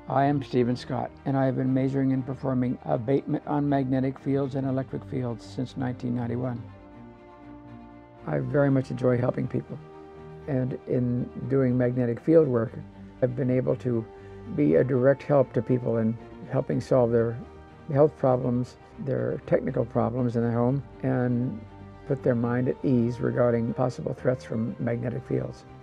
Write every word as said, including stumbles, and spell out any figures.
I am Stephen Scott, and I have been measuring and performing abatement on magnetic fields and electric fields since nineteen ninety-one. I very much enjoy helping people, and in doing magnetic field work, I've been able to be a direct help to people in helping solve their health problems, their technical problems in their home, and put their mind at ease regarding possible threats from magnetic fields.